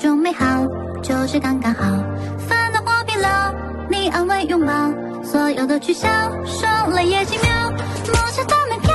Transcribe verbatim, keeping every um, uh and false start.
种美好，就是刚刚好。烦恼或疲劳，你安慰拥抱，所有的取消，说了也几秒，摸着大门票。